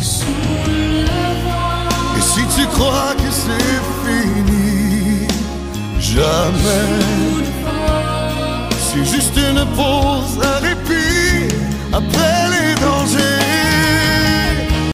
Et si tu crois que c'est fini, jamais. C'est juste une pause